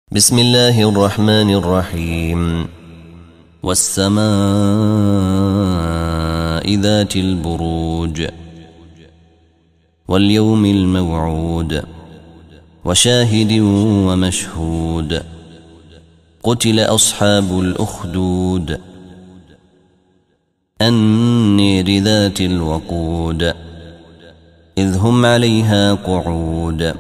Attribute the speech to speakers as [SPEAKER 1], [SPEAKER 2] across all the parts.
[SPEAKER 1] بسم الله الرحمن الرحيم. والسماء ذات البروج واليوم الموعود وشاهد ومشهود. قتل أصحاب الأخدود النير ذات الوقود إذ هم عليها قعود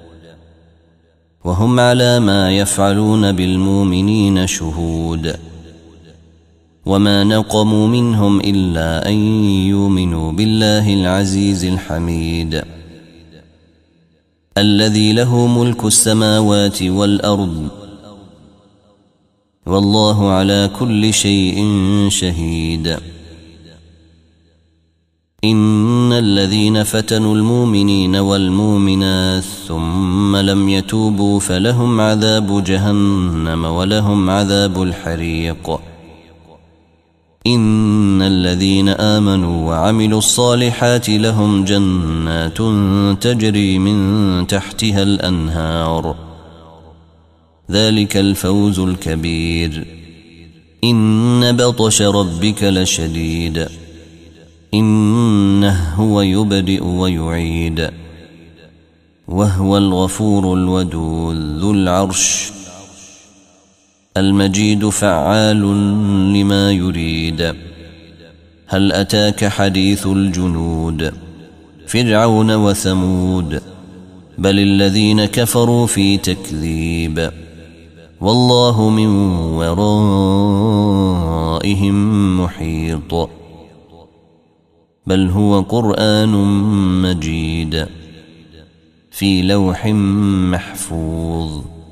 [SPEAKER 1] وهم على ما يفعلون بالمؤمنين شهود. وما نقموا منهم إلا أن يؤمنوا بالله العزيز الحميد الذي له ملك السماوات والأرض والله على كل شيء شهيد. إن الذين فتنوا المؤمنين والمؤمنات ثم لم يتوبوا فلهم عذاب جهنم ولهم عذاب الحريق. إن الذين آمنوا وعملوا الصالحات لهم جنات تجري من تحتها الأنهار ذلك الفوز الكبير. إن بطش ربك لشديد إنه هو يبدئ ويعيد وهو الغفور الودود ذو العرش المجيد فعال لما يريد. هل أتاك حديث الجنود فرعون وثمود بل الذين كفروا في تكذيب والله من ورائهم محيط. بل هو قرآن مجيد في لوح محفوظ.